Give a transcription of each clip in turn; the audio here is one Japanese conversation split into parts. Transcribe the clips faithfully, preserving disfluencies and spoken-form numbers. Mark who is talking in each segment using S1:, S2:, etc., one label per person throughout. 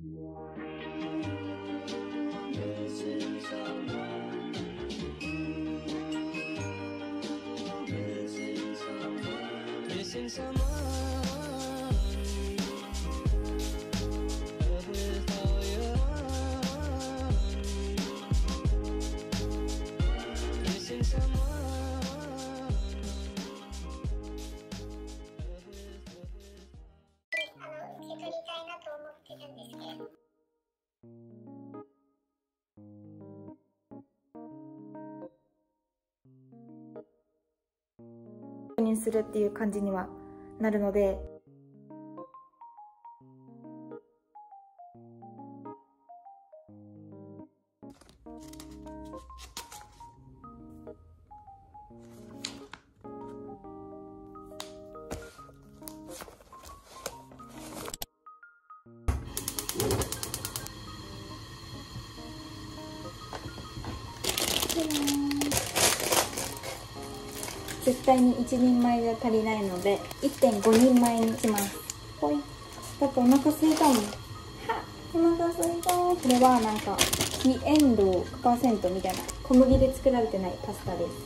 S1: 確認するっていう感じにはなるので、絶対にいちにんまえじゃ足りないので いってんごにんまえにします。ほい。だってお腹すいたもん。はっ、お腹すいた。これはなんか非塩度 ひゃくパーセント みたいな小麦で作られてないパスタです。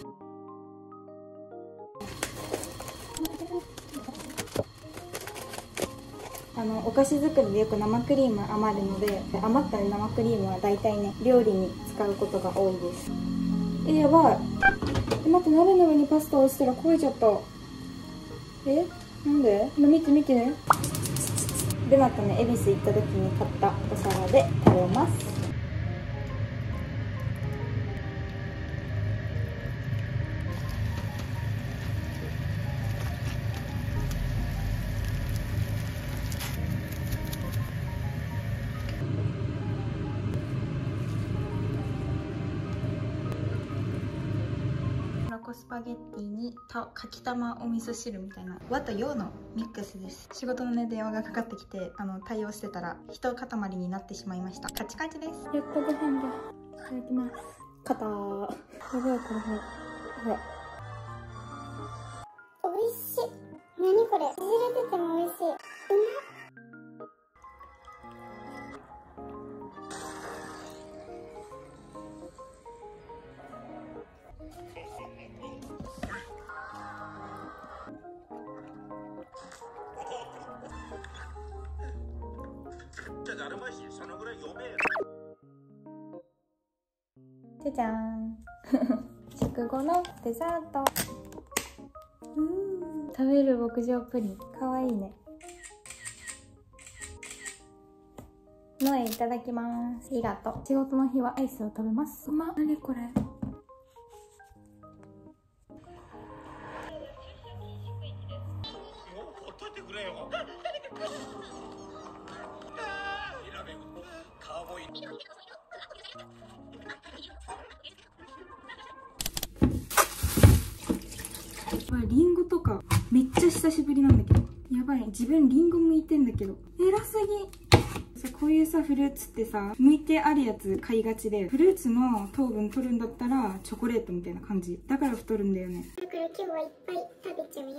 S1: あのお菓子作りでよく生クリーム余るので、余った生クリームはだいたいね料理に使うことが多いです。え、やばい。え、待って、鍋の上にパスタをしたら焦げちゃった。え、なんで？見て見て。で、またね、恵比寿行った時に買ったお皿で食べます。スパゲッティにたかきたまお味噌汁みたいな和と洋のミックスです。仕事のね電話がかかってきて、あの対応してたら一塊になってしまいました。カチカチです。やっとご飯がいただきます。肩やばい、これほらほらおいしい。何これ、崩れててもおいしい。うまっ。じゃじゃーん食後のデザート。うーん、食べる牧場プリンかわいいね。のえいただきます。ありがとう。仕事の日はアイスを食べます。うまっ。何これ。リンゴとかめっちゃ久しぶりなんだけど、やばい、自分リンゴ剥いてんだけど偉すぎ。さ、こういうさフルーツってさ、剥いてあるやつ買いがちで、フルーツの糖分取るんだったらチョコレートみたいな感じだから太るんだよね。だから今日はいっぱい食べちゃうよ。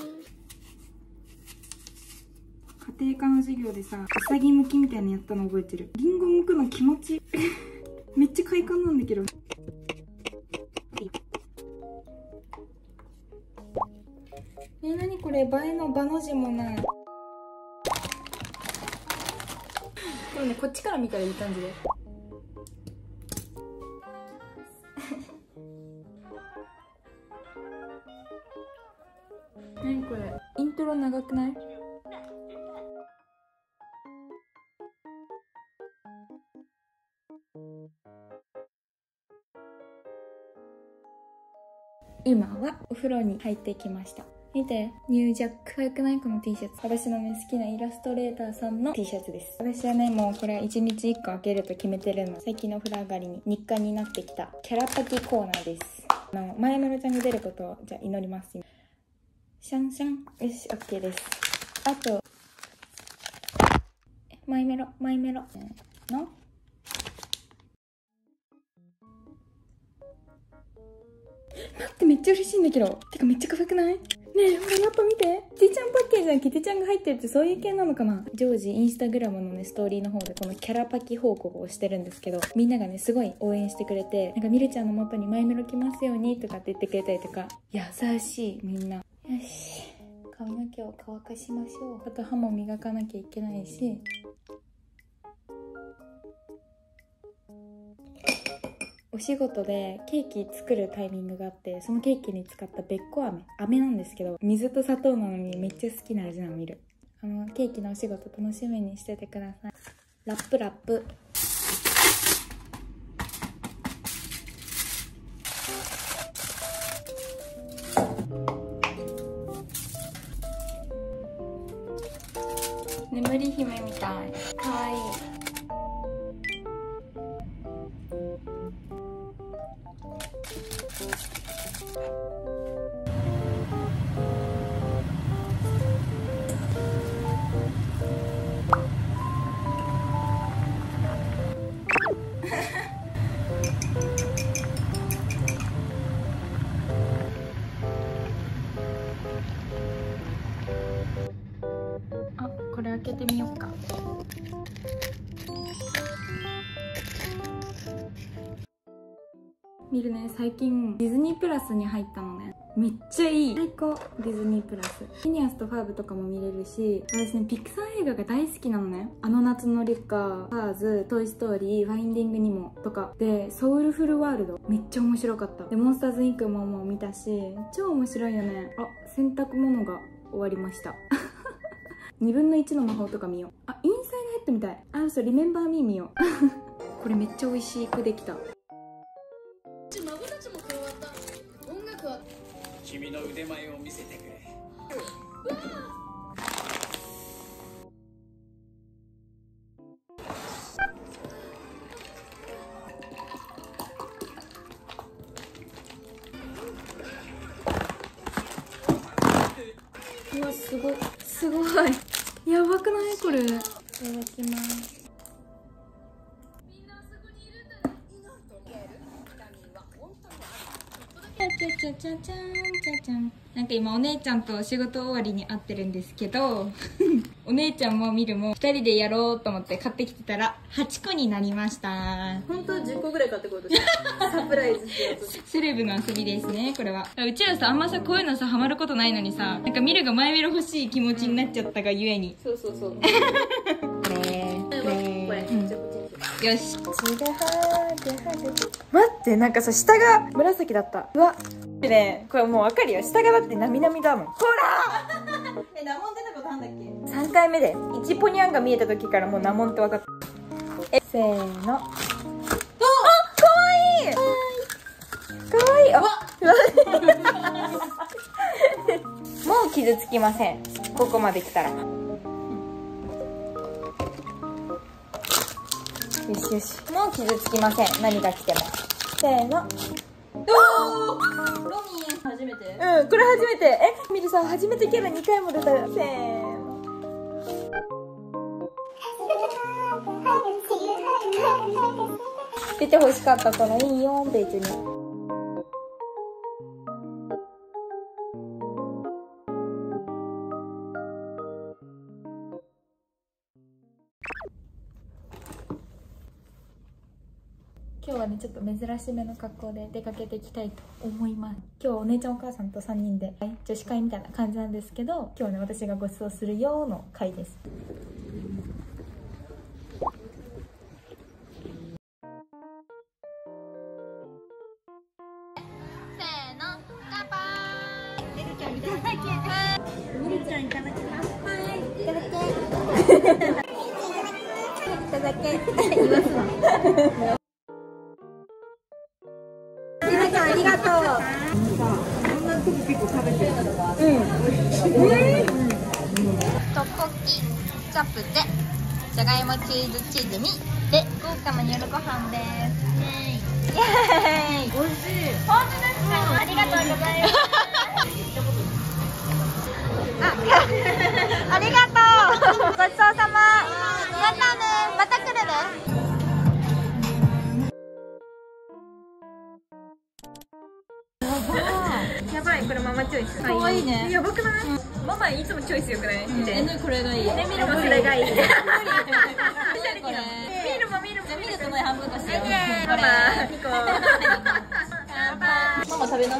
S1: 家庭科の授業でさ、うさぎ剥きみたいなのやったの覚えてる。リンゴ剥くの気持ちめっちゃ快感なんだけど。え、なにこれ、映えのバの字もない。でもね、こっちから見たらいい感じでなにこれ、イントロ長くない？今はお風呂に入ってきました。見て、ニュージャック。可愛くない？この T シャツ。私のね、好きなイラストレーターさんの T シャツです。私はね、もうこれはいちにちいっこ開けると決めてるの。最近のお風呂上がりに日課になってきたキャラパキコーナーです。あの、前村ちゃんが出ることを、じゃあ祈ります。シャンシャン。よし、OK です。あと、マイメロ、マイメロ。の待って、めっちゃ嬉しいんだけど。てかめっちゃ可愛くない？ え、ほらやっぱ見て、キティちゃんパッケージのキティちゃんが入ってるってそういう系なのかな。常時インスタグラムのねストーリーの方でこのキャラパキ報告をしてるんですけど、みんながねすごい応援してくれて、なんかみるちゃんの元にマイメロ来ますようにとかって言ってくれたりとか、優しいみんな。よし、髪の毛を乾かしましょう。あと歯も磨かなきゃいけないし、お仕事でケーキ作るタイミングがあって、そのケーキに使ったべっこ飴飴なんですけど、水と砂糖なのにめっちゃ好きな味なの。見る、あのケーキのお仕事楽しみにしててください。ラップラップ。眠り姫みたい、かわいい。あ、これ開けてみようか。見るね、最近ディズニープラスに入ったのね。めっちゃいい、最高。ディズニープラス、フィニアスとファーブとかも見れるし、私ねピクサー映画が大好きなのね。あの夏のリュッカー、カーズ、トイストーリー、ファインディングニモとかで、ソウルフルワールドめっちゃ面白かった。でモンスターズインクももう見たし、超面白いよね。あ、洗濯物が終わりましたにぶんのいちの魔法とか見よう。あ、インサイドヘッドみたい。あ、そう、リメンバーミー見ようこれめっちゃ美味しくできた。
S2: 孫たちも加わった。音楽は君の腕前を見せてくれ。
S1: うわ、すごいすごいやばくないこれ。いただきます。ちゃちゃちゃちゃちゃんちゃちゃん。なんか今お姉ちゃんと仕事終わりに会ってるんですけどお姉ちゃんも見るもふたりでやろうと思って買ってきてたらはちこになりました。
S3: 本当はじゅっこぐらい買ってこようとしたサプライズしようとして。
S1: セレブの遊びですねこれは。うちらさ、あんまさこういうのさハマることないのにさ、なんか見るが前見る欲しい気持ちになっちゃったがゆえに。
S3: そうそうそう
S1: これこれ、
S3: これ、
S1: うん、
S3: じゃあこっちにしよう。
S1: よし。待って、なんかさ下が紫だった。うわね、これもう分かるよ。下がだってなみなみだもん。ほら
S3: え、ナモン出たことあんだっけ？
S1: さんかいめでいちポニャンが見えた時からもうナモンって分かった。え、せーの。あ、かわいいかわいい。あ、もう傷つきません。ここまで来たら。よしよし、もう傷つきません。何が来ても。せーの。おー、
S3: ロミー初めて？
S1: うん、これ初めて。え、みるさ、初めてキャラにかいも出た。せーの。出てほしかったからいいよ、別に。今日はねちょっと珍しめの格好で出かけていきたいと思います。今日はお姉ちゃんお母さんとさんにんで女子会みたいな感じなんですけど、今日ね私がご馳走するよーの会です。
S4: せーの、乾杯。みるちゃんいただけ。みるちゃんいただきます。はい、いただけ。いただけ。言わすわ。皆さんありがとう。こんなとこ結構食べてる。うん。うん。トッポッキ、チャプテ、じゃがいもチーズチヂミで豪華な夜ご飯です。イエーイ。美味しい。本当ですか？ありがとうございます。あ、ありがとう。ごちそうさま。やったね。また来るね。
S3: やばい、ここれママチョイス。
S4: かわいいね。
S3: やばくない？ママいつもチョイスよくない？見て。
S4: え、これがいい。
S3: ね、ミルもそれがいい。
S4: これ。
S3: ミルもミルも。
S4: じゃあミルクの半分こしよう。
S3: ママ、ニコ。
S4: ママ食べな。はい。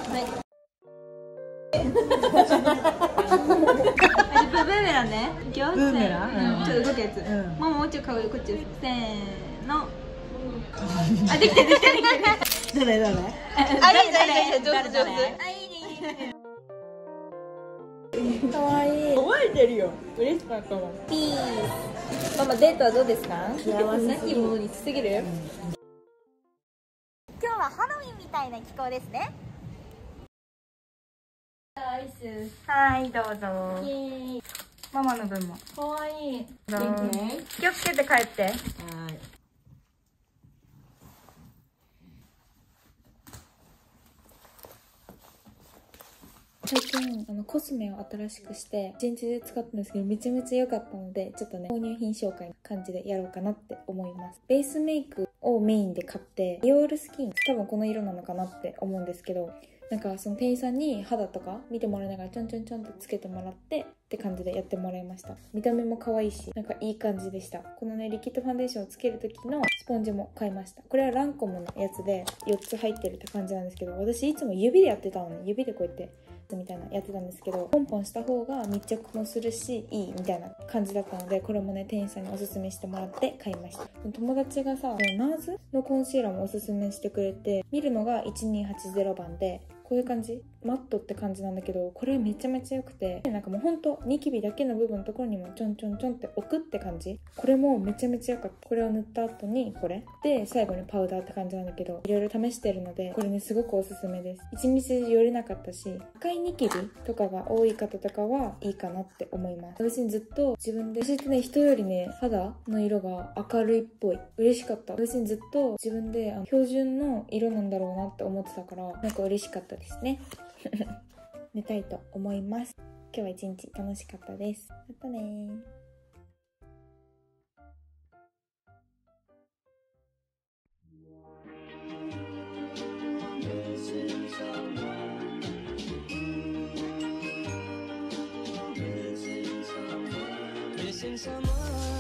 S4: ブーメランね。いくよ。ブーメラン。ちょっと動くやつ。ママもうちょい顔こっち。せーの。あ、できてるできてるできてる。どれどれ。あ、いいねいいね。上手上手。あ、いいねいいね。
S1: かわいい。
S3: 覚えてるよ。嬉しかったもん。
S1: ピース。ママデートはどうですか？幸せ。
S3: いいものにしすぎる。
S4: 今日はハロウィンみたいな気候ですね。
S1: アイス。
S3: はい、どうぞ。
S1: イエーイ。
S3: ママの分も。
S1: かわいい。
S3: 元気ね。気をつけて帰って。はい。
S1: 最近あのコスメを新しくしていちにちで使ったんですけどめちゃめちゃ良かったのでちょっとね購入品紹介の感じでやろうかなって思います。ベースメイクをメインで買ってディオールスキン多分この色なのかなって思うんですけど、なんかその店員さんに肌とか見てもらいながらちょんちょんちょんってつけてもらってって感じでやってもらいました。見た目も可愛いしなんかいい感じでした。このねリキッドファンデーションをつける時のスポンジも買いました。これはランコムのやつでよっつ入ってるって感じなんですけど、私いつも指でやってたのね。指でこうやってみたいなやってたんですけど、ポンポンした方が密着もするしいいみたいな感じだったので、これもね店員さんにおすすめしてもらって買いました。友達がさナーズのコンシーラーもおすすめしてくれて、見るのがいちにはちゼロばんでこういう感じマットって感じなんだけど、これめちゃめちゃ良くて、なんかもうほんとニキビだけの部分のところにもちょんちょんちょんって置くって感じ。これもめちゃめちゃ良かった。これを塗った後にこれで最後にパウダーって感じなんだけど、いろいろ試してるのでこれねすごくおすすめです。一日中寄れなかったし、赤いニキビとかが多い方とかはいいかなって思います。私ずっと自分で私ってね人よりね肌の色が明るいっぽい。嬉しかった。私ずっと自分であの標準の色なんだろうなって思ってたからなんか嬉しかったですね。寝たいと思います。今日は一日楽しかったです。またねー。
S5: Missing someone